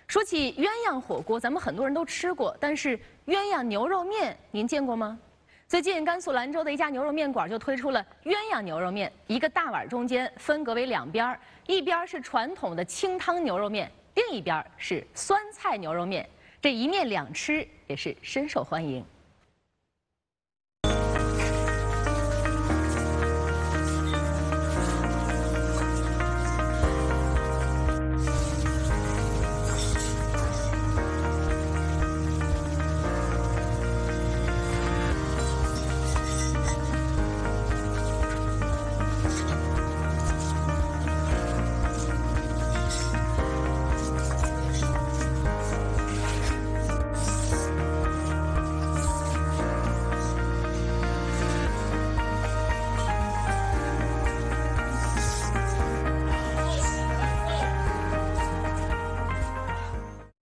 说起鸳鸯火锅，咱们很多人都吃过，但是鸳鸯牛肉面您见过吗？最近甘肃兰州的一家牛肉面馆就推出了鸳鸯牛肉面，一个大碗中间分隔为两边，一边是传统的清汤牛肉面，另一边是酸菜牛肉面，这一面两吃也是深受欢迎。